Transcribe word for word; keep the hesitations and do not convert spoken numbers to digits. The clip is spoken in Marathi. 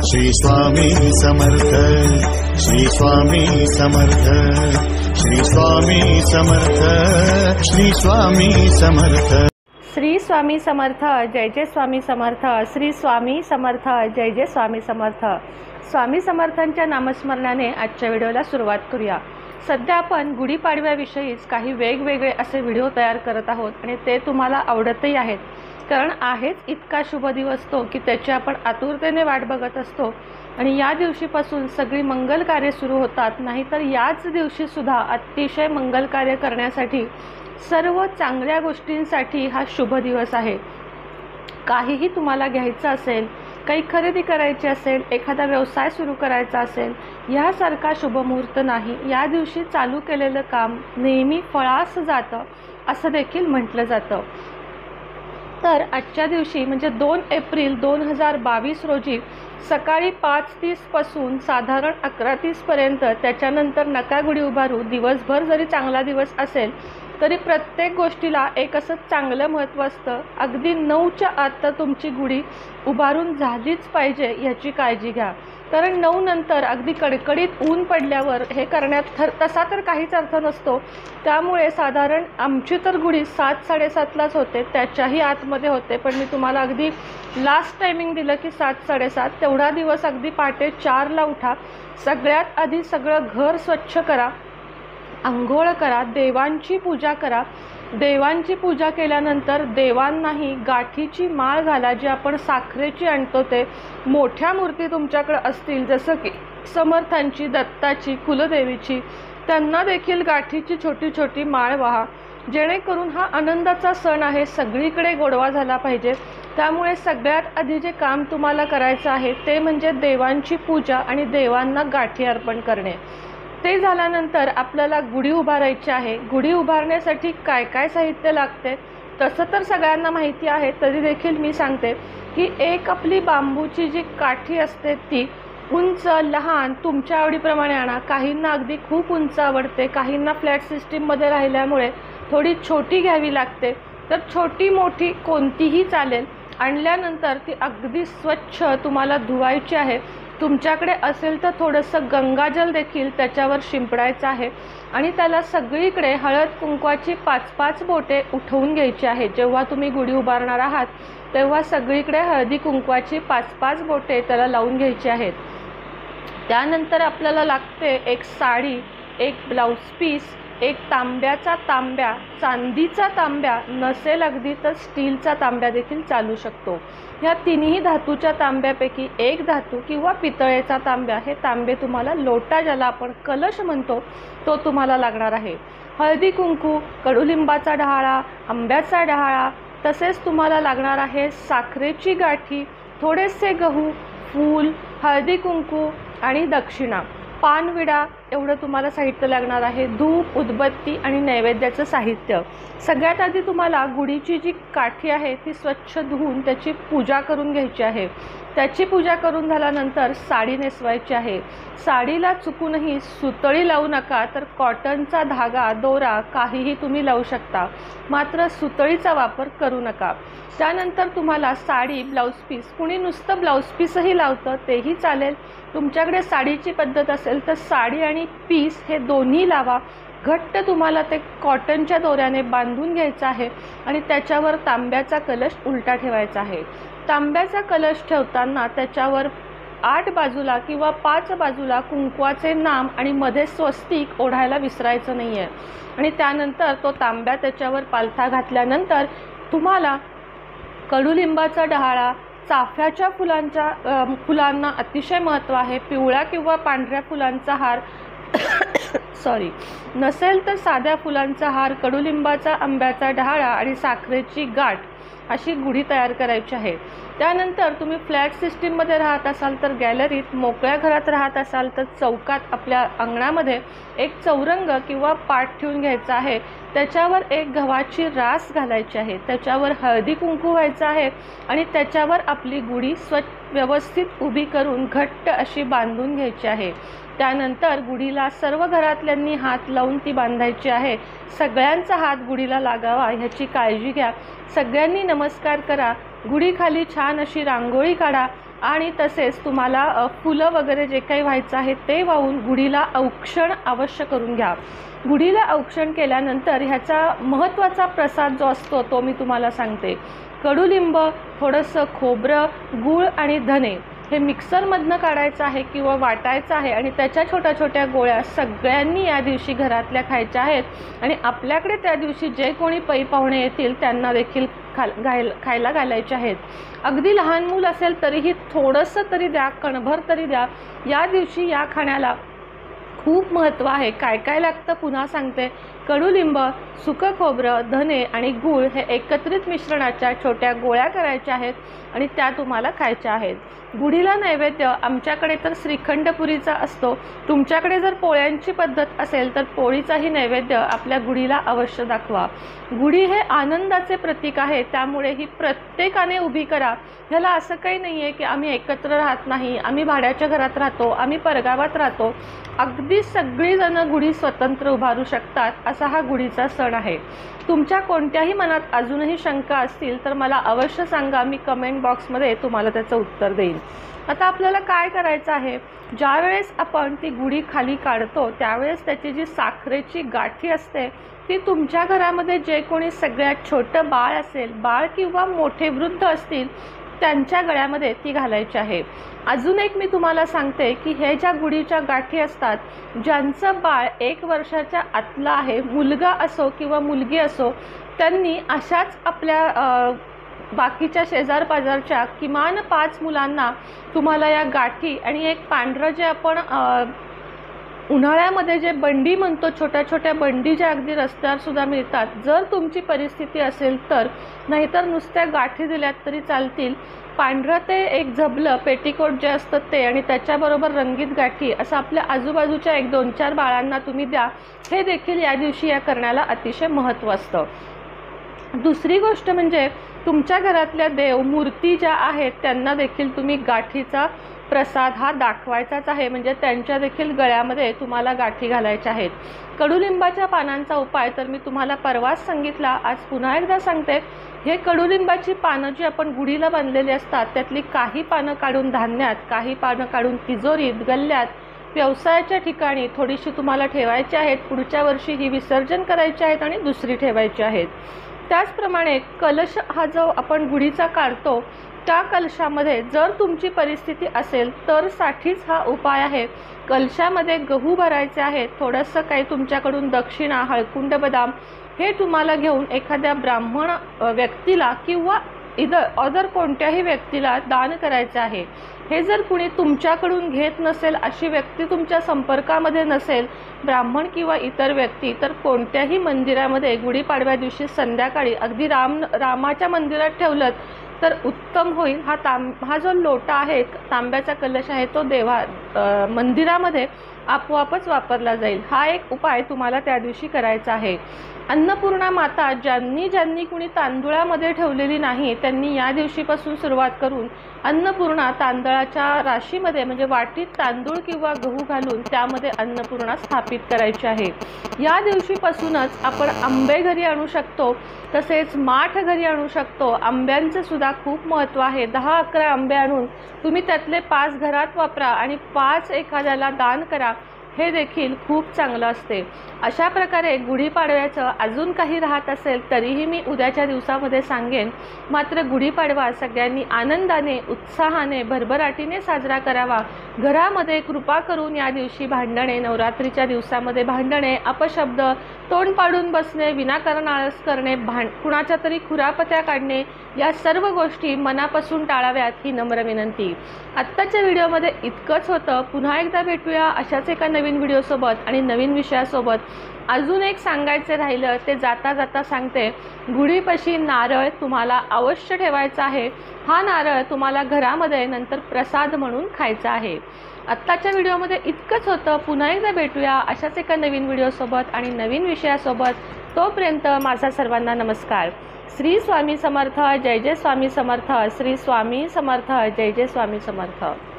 श्री स्वामी समर्थ, श्री स्वामी समर्थ, श्री स्वामी समर्थ, श्री स्वामी समर्थ। श्री स्वामी समर्थ, जय जय स्वामी समर्थ, श्री स्वामी समर्थ, जय जय स्वामी समर्थ। स्वामी समर्थांच्या नामस्मरणाने आजच्या व्हिडिओला सुरुवात करूया। सध्या आपण गुढीपाडव्याविषयीच काही वेगवेगळे असे व्हिडिओ तयार करत आहोत आणि ते तुम्हाला आवडतही आहेत, कारण आहेच इतका शुभ दिवस तो की त्याची आपण आतुरतेने वाट बघत असतो। आणि या दिवशीपासून सगळी मंगल कार्य सुरू होतात, नाहीतर याच दिवशी सुद्धा अतिशय मंगल कार्य करण्यासाठी, सर्व चांगल्या गोष्टींसाठी हा शुभ दिवस आहे। काहीही तुम्हाला घ्यायचं असेल, काही खरेदी करायची असेल, एखादा व्यवसाय सुरू करायचा असेल, यासारखा शुभ मुहूर्त नाही। या दिवशी चालू केलेलं काम नेहमी फळास जातं असं देखील म्हटलं जातं। तर आजच्या दिवशी म्हणजे दोन एप्रिल दोन हजार बावीस रोजी सकाळी पाच तीस पासून साधारण अकरा तीस पर्यंत, त्याच्यानंतर नका गुढी उभारू। दिवसभर जरी चांगला दिवस असेल तरी प्रत्येक गोष्टीला एक असं चांगलं महत्त्व असतं। अगदी नऊच्या आत तर तुमची गुढी उभारून झालीच पाहिजे याची काळजी घ्या, कारण नऊ नंतर अगदी कडकडीत ऊन पडल्यावर हे करण्यात थर तसा तर काहीच अर्थ नसतो। त्यामुळे साधारण आमची तर गुढी सात साडेसातलाच होते, त्याच्याही आतमध्ये होते, पण मी तुम्हाला अगदी लास्ट टायमिंग दिलं की सात साडेसात। तेवढा दिवस अगदी पहाटे चारला उठा, सगळ्यात आधी सगळं घर स्वच्छ करा, अंघोळ करा, देवांची पूजा करा। देवांची पूजा केल्यानंतर देवांनाही गाठीची माळ घाला, जी आपण साखरेची आणतो। ते मोठ्या मूर्ती तुमच्याकडे असतील, जसं की समर्थांची, दत्ताची, कुलदेवीची, त्यांना देखील गाठीची छोटी छोटी माळ वाहा, जेणेकरून हा आनंदाचा सण आहे, सगळीकडे गोडवा झाला पाहिजे। त्यामुळे सगळ्यात आधी जे काम तुम्हाला करायचं आहे ते म्हणजे देवांची पूजा आणि देवांना गाठी अर्पण करणे। ते झाल्यानंतर आपल्याला गुढी उभारायची आहे। गुढी उभारण्यासाठी काय काय साहित्य लागते तसं तर सगळ्यांना माहिती आहे, तरी देखील मी सांगते की एक आपली बांबूची जी काठी असते ती उंच लहान तुमच्या आवडीप्रमाणे आणा। काहींना अगदी खूप उंच आवडते, काहींना फ्लॅट सिस्टीममध्ये राहिल्यामुळे थोडी छोटी घ्यावी लागते, तर छोटी मोठी कोणतीही चालेल। आणल्यानंतर ती अगदी स्वच्छ तुम्हाला धुवायची आहे। तुमच्याकडे असेल तर थोडंसं गंगाजल देखील त्याच्यावर शिंपडायचं आहे आणि त्याला सगळीकडे हळद कुंकवाची पाच पाच बोटे उठवून घ्यायची आहे। जेव्हा तुम्ही गुढी उभारणार आहात तेव्हा सगळीकडे हळदी कुंकवाची पाच पाच बोटे त्याला लावून घ्यायची आहेत। त्यानंतर आपल्याला लागते एक साडी, एक ब्लाऊज पीस, एक तांब्याचा तांब्या, चांदीचा तांब्या नसेल अगदी तर स्टीलचा तांब्या देखील चालू शकतो। ह्या तिन्ही धातूच्या तांब्यापैकी एक धातू किंवा पितळेचा तांब्या, हे तांबे तुम्हाला लोटा, ज्याला आपण कलश म्हणतो, तो तुम्हाला लागणार आहे। हळदी कुंकू, कडुलिंबाचा डहाळा, आंब्याचा डहाळा, तसेच तुम्हाला लागणार आहे साखरेची गाठी, थोडेसे गहू, फूल, हळदी कुंकू आणि दक्षिणा, पानविडा, एवढं तुम्हाला साहित्य लागणार आहे। धूप, उदबत्ती आणि नैवेद्याचं साहित्य। सगळ्यात आधी तुम्हाला गुढीची जी काठी आहे ती स्वच्छ धुवून त्याची पूजा करून घ्यायची आहे। त्याची पूजा करून झाल्यानंतर साडी नेसवायची आहे। साडीला चुकूनही सुतळी लावू नका, तर कॉटनचा धागा, दोरा काहीही तुम्ही लावू शकता, मात्र सुतळीचा वापर करू नका। त्यानंतर तुम्हाला साडी, ब्लाऊज पीस, कुणी नुसतं ब्लाऊज पीसही लावतं तेही चालेल। तुमच्याकडे साडीची पद्धत असेल तर साडी आणि पीस हे दोन्ही लावा। घट्ट तुम्हाला ते कॉटनच्या दोऱ्याने बांधून घ्यायचं आहे आणि त्याच्यावर तांब्याचा कलश उलटा ठेवायचा आहे। तांब्याचा कलश ठेवताना त्याच्यावर आठ बाजूला किंवा पाच बाजूला कुंकवाचे नाम आणि मध्ये स्वस्तिक ओढायला विसरायचं नाही आहे। आणि त्यानंतर तो तांब्या त्याच्यावर पालथा घातल्यानंतर तुम्हाला कडुलिंबाचा डहाळा, चाफ्याच्या फुलांच्या फुलांना अतिशय महत्त्व आहे। पिवळ्या किंवा पांढऱ्या फुलांचा हार सॉरी नसेल तर साध्या फुलांचा हार, कडुलिंबाचा, आंब्याचा डहाळा आणि साखरेची गाठ अशी गुढी तयार करायची आहे। त्यानंतर तुम्ही फ्लॅट सिस्टीममध्ये राहत असाल तर गॅलरीत, मोकळ्या घरात राहत असाल तर चौकात आपल्या अंगणामध्ये एक चौरंग किंवा पाट ठेवून घ्यायचा आहे। त्याच्यावर एक गव्हाची रास घालायची आहे, त्याच्यावर हळदी कुंकू व्हायचं आहे आणि त्याच्यावर आपली गुढी स्वच्छ व्यवस्थित उभी करून घट्ट अशी बांधून घ्यायची आहे। त्यानंतर गुढीला सर्व घरातल्यांनी हात लावून ती बांधायची आहे। सगळ्यांचा हात गुढीला लागावा ह्याची काळजी घ्या। सगळ्यांनी नमस्कार करा। गुढीखाली छान अशी रांगोळी काढा आणि तसेच तुम्हाला अ, फुलं वगैरे जे काही व्हायचं आहे ते वाहून गुढीला औक्षण अवश्य करून घ्या। गुढीला औक्षण केल्यानंतर ह्याचा महत्त्वाचा प्रसाद जो असतो तो मी तुम्हाला सांगते। कडुलिंब, थोडंसं खोबरं, गूळ आणि धने हे मिक्सरमधनं काढायचं आहे किंवा वाटायचं आहे आणि त्याच्या छोट्या छोट्या गोळ्या सगळ्यांनी या दिवशी घरातल्या खायच्या आहेत आणि आपल्याकडे त्या दिवशी जे कोणी पै पाहुणे येतील त्यांना देखील खा घायला खायला घालायचे आहेत। अगदी लहान मूल असेल तरीही थोडंसं तरी द्या, कणभर तरी द्या। या दिवशी या खाण्याला खूप महत्त्व आहे। काय काय लागतं पुन्हा सांगते। कडुलिंब, सुकं खोबरं, धने आणि गूळ हे एकत्रित मिश्रणाच्या छोट्या गोळ्या करायच्या आहेत आणि त्या तुम्हाला खायच्या आहेत। गुढीला नैवेद्य आमच्याकडे तर श्रीखंडपुरीचा असतो। तुमच्याकडे जर पोळ्यांची पद्धत असेल तर पोळीचाही नैवेद्य आपल्या गुढीला अवश्य दाखवा। गुढी हे आनंदाचे प्रतीक आहे, त्यामुळे ही प्रत्येकाने उभी करा। ह्याला असं काही नाही आहे की आम्ही एकत्र राहत नाही, आम्ही भाड्याच्या घरात राहतो, आम्ही परगावात राहतो। अगदी सगळीजणं गुढी स्वतंत्र उभारू शकतात, असा हा गुढीचा सण आहे। तुमच्या कोणत्याही मनात अजूनही शंका असतील तर मला अवश्य सांगा, मी कमेंट बॉक्समध्ये तुम्हाला त्याचं उत्तर देईन। आता आपल्याला काय करायचं आहे, ज्यावेळेस आपण ती गुढी खाली काढतो त्यावेळेस त्याची जी साखरेची गाठी असते ती तुमच्या घरामध्ये जे कोणी सगळ्यात छोटं बाळ असेल, बाळ किंवा मोठे वृद्ध असतील त्यांच्या गळ्यामध्ये ती घालायची आहे। अजून एक मी तुम्हाला सांगते की हे ज्या गुढीच्या गाठी असतात, ज्यांचं बाळ एक वर्षाच्या आतलं आहे, मुलगा असो किंवा मुलगी असो, त्यांनी अशाच आपल्या बाकीच्या शेजार पाजारच्या किमान पाच मुलांना तुम्हाला या गाठी आणि एक पांढरं जे आपण उन्हाळ्यामध्ये जे बंडी म्हणतो, छोट्या छोट्या बंडी ज्या अगदी रस्त्यावर सुद्धा मिळतात, जर तुमची परिस्थिती असेल तर, नाहीतर नुसत्या गाठी दिल्यात तरी चालतील। पांढरं ते एक झबलं पेटीकोट जे असतं ते आणि त्याच्याबरोबर रंगीत गाठी असं आपल्या आजूबाजूच्या एक दोन चार बाळांना तुम्ही द्या। हे देखील या दिवशी या करण्याला अतिशय महत्त्व असतं। दुसरी गोष्ट म्हणजे तुमच्या घरातल्या देव मूर्ती ज्या आहेत त्यांना देखील तुम्ही गाठीचा प्रसाद हा दाखवायचाच आहे, म्हणजे त्यांच्या देखील गळ्यामध्ये तुम्हाला गाठी घालायच्या आहेत। कडुलिंबाच्या पानांचा उपाय तर मी तुम्हाला परवाच सांगितला, आज पुन्हा एकदा सांगते। हे कडुलिंबाची पानं जी आपण गुढीला बांधलेली असतात त्यातली काही पानं काढून धान्यात, काही पानं काढून तिजोरीत, गल्ल्यात, व्यवसायाच्या ठिकाणी थोडीशी तुम्हाला ठेवायची आहेत। पुढच्या वर्षी ही विसर्जन करायची आहेत आणि दुसरी ठेवायची आहेत। त्याचप्रमाणे कलश हा जो आपण गुढीचा काढतो त्या कलशामध्ये जर तुमची परिस्थिती असेल तर साठीच हा उपाय आहे। कलशामध्ये गहू भरायचे आहेत, थोडंसं काही तुमच्याकडून दक्षिणा, हळकुंड, बदाम हे तुम्हाला घेऊन एखाद्या ब्राह्मण व्यक्तीला किंवा इतर अदर कोणत्याही व्यक्तीला दान करायचे आहे। हे जर कुणी तुमच्याकडून घेत नसेल, अशी व्यक्ती तुमच्या संपर्कामध्ये नसेल, ब्राह्मण किंवा इतर व्यक्ती, तर कोणत्याही मंदिरामध्ये गुढीपाडव्या दिवशी संध्याकाळी अगदी राम रामाच्या मंदिरात ठेवलं तर उत्तम होईल। हा तांब हा जो लोटा आहे, तांब्याचा कलश आहे, तो देवा मंदिरामध्ये आपोआपच वापरला जाईल। हा एक उपाय तुम्हाला त्या दिवशी करायचा आहे। अन्नपूर्णा माता ज्यांनी ज्यांनी कुणी तांदुळामध्ये ठेवलेली नाही त्यांनी या दिवशीपासून सुरुवात करून अन्नपूर्णा तांदळाच्या राशीमध्ये म्हणजे वाटीत तांदूळ किंवा गहू घालून त्यामध्ये अन्नपूर्णा स्थापित करायची आहे। या दिवशीपासूनच आपण आंबे घरी आणू शकतो, तसेच माठ घरी आणू शकतो। आंब्यांचं सुद्धा खूप महत्त्व आहे। दहा अकरा आंबे आणून तुम्ही त्यातले पाच घरात वापरा आणि पाच एखाद्याला दान करा, हे देखील खूप चांगलं असते। अशा प्रकारे गुढीपाडव्याचं अजून काही राहत असेल तरीही मी उद्याच्या दिवसामध्ये सांगेन। मात्र गुढीपाडवा सगळ्यांनी आनंदाने, उत्साहाने, भरभराटीने साजरा करावा। घरामध्ये कृपा करून या दिवशी भांडणे, नवरात्रीच्या दिवसामध्ये भांडणे, अपशब्द, तोंड पाडून बसणे, विनाकारण आळस करणे, भांड कुणाच्या तरी खुरापत्या काढणे, या सर्व गोष्टी मनापासून टाळाव्यात ही नम्र विनंती। आत्ताच्या व्हिडिओमध्ये इतकंच होतं। पुन्हा एकदा भेटूया अशाच एका नवीन व्हिडिओसोबत आणि नवीन विषयासोबत। अजून एक सांगायचे राहिलं ते जाता जाता सांगते, गुढीपाशी नारळ तुम्हाला अवश्य ठेवायचा आहे। हा नारळ तुम्हाला घरामध्ये नंतर प्रसाद म्हणून खायचा आहे। आत्ताच्या व्हिडिओमध्ये इतकंच होतं। पुन्हा एकदा भेटूया अशाच एका नवीन व्हिडिओसोबत आणि नवीन विषयासोबत। तोपर्यंत माझा सर्वांना नमस्कार। श्री स्वामी समर्थ, जय जय स्वामी समर्थ। श्री स्वामी समर्थ, जय जय स्वामी समर्थ।